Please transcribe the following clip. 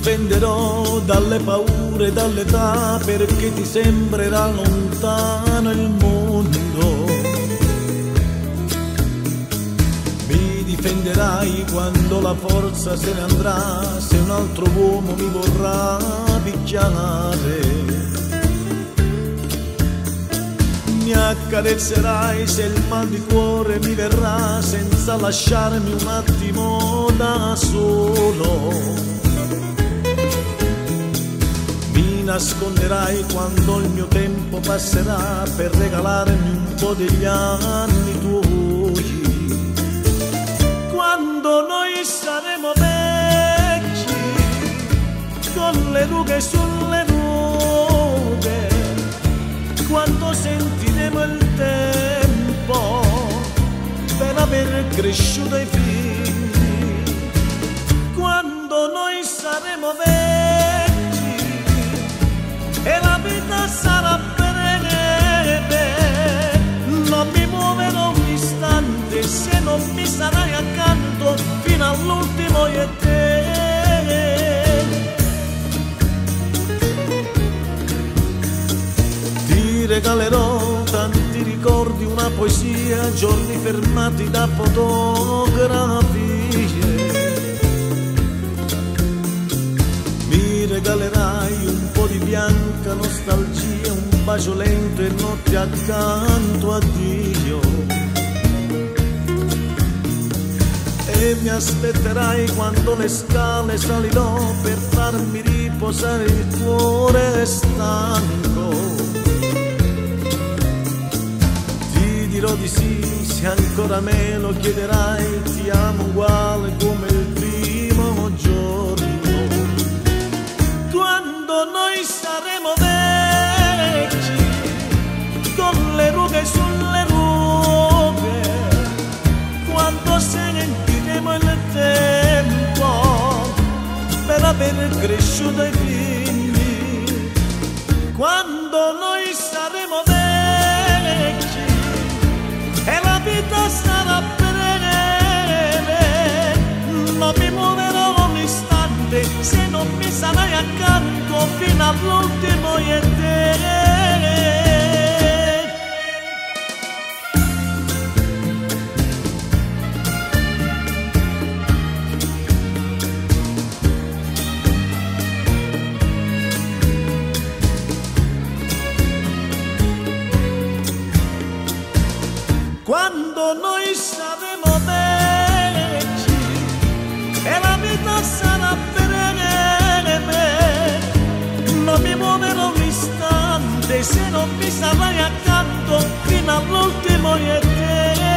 difenderò dalle paure, dall'età, perché ti sembrerà lontano il mondo. Mi difenderai quando la forza se ne andrà, se un altro uomo mi vorrà picchiare. Mi accarezzerai se il mal di cuore mi verrà, senza lasciarmi un attimo da solo. Mi nasconderai quando il mio tempo passerà, per regalarmi un po' degli anni tuoi. Quando noi saremo vecchi, con le rughe sulle rughe, quando sentiremo il tempo per aver cresciuto i figli, quando noi saremo vecchi e la vita sarà breve, non mi muoverò un istante se non mi sarai accanto fino all'ultimo io e te. Ti regalerò tanti ricordi, una poesia, giorni fermati da fotografie. Mi regalerai un po' di bianca nostalgia, un bacio lento e notte accanto a Dio. E mi aspetterai quando le scale salirò, per farmi riposare il cuore stanco. Dirò di sì se ancora me lo chiederai, ti amo uguale come il primo giorno. Quando noi saremo vecchi, con le rughe sulle rughe, quando sentiremo il tempo per aver cresciuto i figli, quando noi saremo vecchi e la vita sarà breve, non mi muoverò un istante se non mi sarai accanto fino all'ultimo io e te. Quando noi saremo vecchi e la vita sarà breve, non mi muoverò un istante se non mi sarai accanto fino all'ultimo io e te.